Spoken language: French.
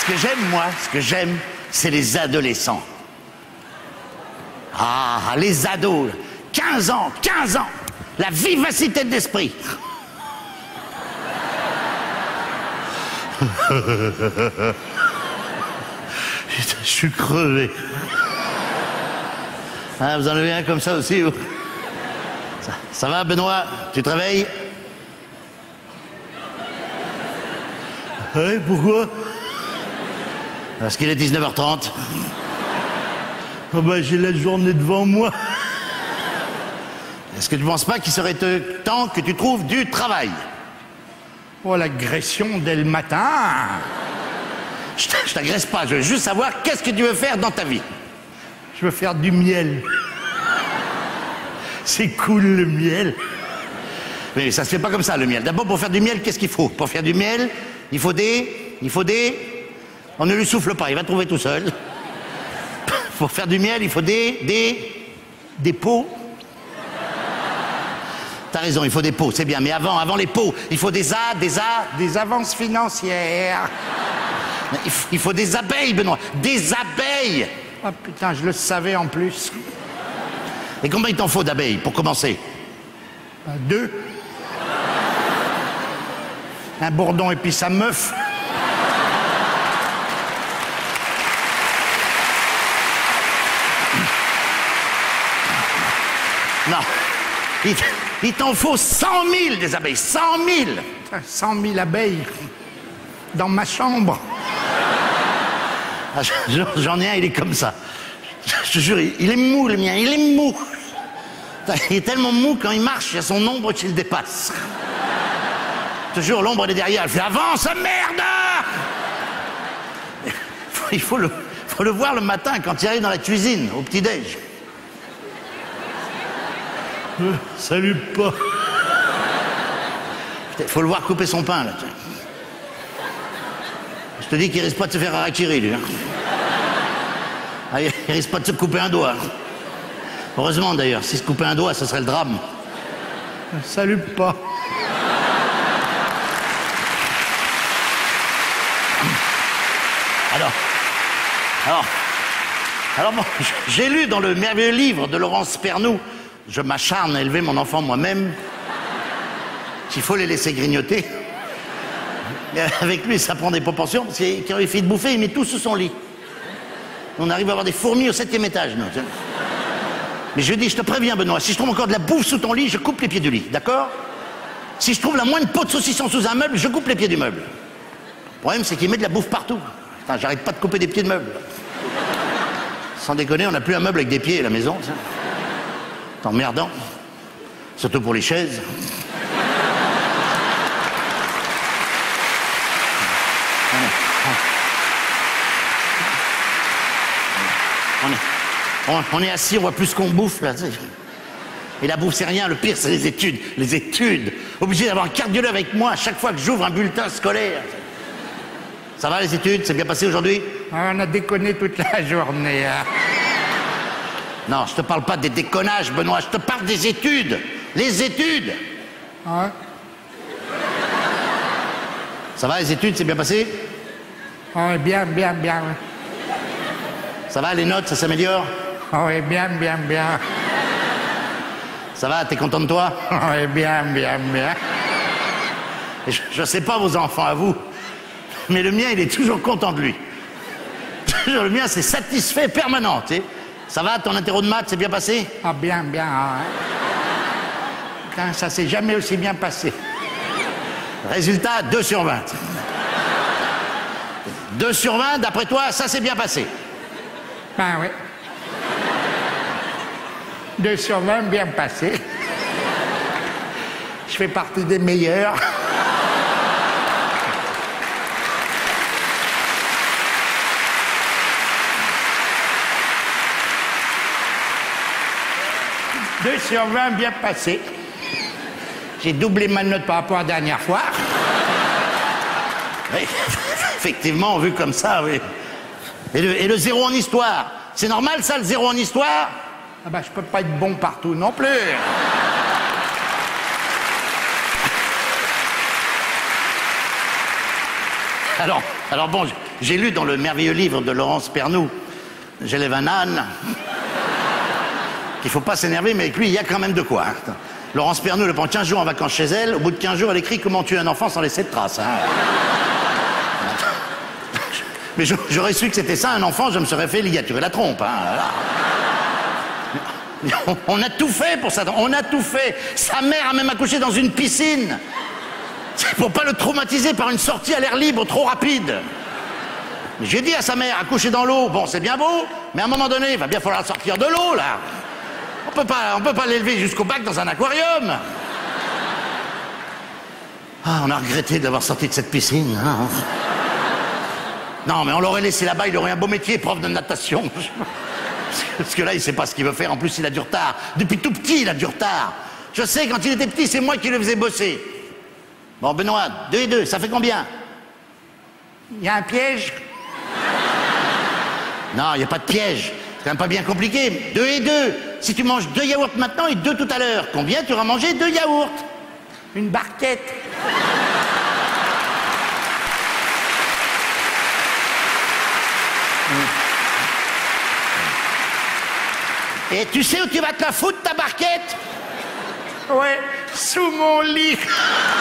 Ce que j'aime, moi, ce que j'aime, c'est les adolescents. Ah, les ados, 15 ans, la vivacité d'esprit. Putain, je suis crevé. Ah, vous en avez un comme ça aussi, vous? Ça va, Benoît? Tu te réveilles? Oui, pourquoi? Parce qu'il est 19h30. Oh bah, j'ai la journée devant moi. Est-ce que tu ne penses pas qu'il serait temps que tu trouves du travail? Oh, l'agression dès le matin. Je t'agresse pas, je veux juste savoir qu'est-ce que tu veux faire dans ta vie. Je veux faire du miel. C'est cool, le miel. Mais ça se fait pas comme ça, le miel. D'abord, pour faire du miel, qu'est-ce qu'il faut? Pour faire du miel, il faut des... On ne lui souffle pas, il va trouver tout seul. Pour faire du miel, il faut des pots. T'as raison, il faut des pots, c'est bien. Mais avant les pots, il faut des avances financières. Il faut des abeilles, Benoît. Des abeilles. Ah putain, je le savais en plus. Et combien il t'en faut d'abeilles, pour commencer? 2. Un bourdon et puis sa meuf. Non, il t'en faut 100 000 des abeilles, 100 000. 100 000 abeilles dans ma chambre. Ah, j'en ai un, il est comme ça. Je te jure, il est mou le mien, il est mou. Il est tellement mou, quand il marche, il y a son ombre qui le dépasse. Je te jure, l'ombre elle est derrière, elle fait « Avance, merde !» Il faut le voir le matin quand il arrive dans la cuisine, au petit-déj. Salut, pas. Il faut le voir couper son pain, là. Je te dis qu'il risque pas de se faire harakiri, lui. Hein. Ah, il risque pas de se couper un doigt. Heureusement, d'ailleurs. S'il se coupait un doigt, ce serait le drame. Salut, pas. Alors bon, j'ai lu dans le merveilleux livre de Laurence Pernoud, je m'acharne à élever mon enfant moi-même, qu'il faut les laisser grignoter. Et avec lui, ça prend des proportions, parce qu'il quand il fait de bouffer, il met tout sous son lit. On arrive à avoir des fourmis au 7e étage, nous. Mais je dis, je te préviens, Benoît, si je trouve encore de la bouffe sous ton lit, je coupe les pieds du lit, d'accord? Si je trouve la moindre peau de saucisson sous un meuble, je coupe les pieds du meuble. Le problème, c'est qu'il met de la bouffe partout. Putain, j'arrête pas de couper des pieds de meubles. Sans déconner, on n'a plus un meuble avec des pieds à la maison, ça. C'est emmerdant. Surtout pour les chaises. On est assis, on voit plus qu'on bouffe, là. Et la bouffe, c'est rien. Le pire, c'est les études. Les études. Obligé d'avoir un cardiologue avec moi à chaque fois que j'ouvre un bulletin scolaire. Ça va, les études? C'est bien passé aujourd'hui? On a déconné toute la journée. Hein. Non, je te parle pas des déconnages, Benoît. Je te parle des études. Les études. Ouais. Ça va, les études? C'est bien passé? Oui, bien. Ça va, les notes? Ça s'améliore? Oui, bien. Ça va, t'es content de toi? Oui, bien. Je sais pas vos enfants à vous, mais le mien, il est toujours content de lui. Toujours, le mien, c'est satisfait permanent, tu sais. Ça va, ton interro de maths, c'est bien passé? Ah, bien. Hein. Putain, ça s'est jamais aussi bien passé. Résultat, 2 sur 20. 2 sur 20, d'après toi, ça s'est bien passé? Ben oui. 2 sur 20, bien passé. Je fais partie des meilleurs. Deux sur 20, bien passé. J'ai doublé ma note par rapport à la dernière fois. Oui, effectivement, vu comme ça, oui. Et le 0 en histoire? C'est normal, ça, le 0 en histoire? Ah bah, je peux pas être bon partout non plus. Alors bon, j'ai lu dans le merveilleux livre de Laurence Pernoud, J'élève un âne, qu'il faut pas s'énerver, mais avec lui, il y a quand même de quoi. Hein. Laurence Pernoud, elle prend 15 jours en vacances chez elle, au bout de 15 jours, elle écrit comment tuer un enfant sans laisser de traces. Hein. Mais j'aurais su que c'était ça, un enfant, je me serais fait ligaturer la trompe. Hein, voilà. On a tout fait pour ça, on a tout fait. Sa mère a même accouché dans une piscine. C'est pour pas le traumatiser par une sortie à l'air libre trop rapide. Mais j'ai dit à sa mère, accoucher dans l'eau, bon c'est bien beau, mais à un moment donné, il va bien falloir sortir de l'eau là. On peut pas l'élever jusqu'au bac dans un aquarium. Ah, on a regretté de l'avoir sorti de cette piscine. Hein. Non, mais on l'aurait laissé là-bas, il aurait un beau métier, prof de natation. Parce que là, il sait pas ce qu'il veut faire. En plus, il a du retard. Depuis tout petit, il a du retard. Je sais, quand il était petit, c'est moi qui le faisais bosser. Bon, Benoît, 2 et 2, ça fait combien? Il y a un piège? Non, il n'y a pas de piège. C'est quand même pas bien compliqué. 2 et 2. Si tu manges 2 yaourts maintenant et 2 tout à l'heure, combien tu auras mangé 2 yaourts? Une barquette. Et tu sais où tu vas te la foutre, ta barquette? Ouais, sous mon lit.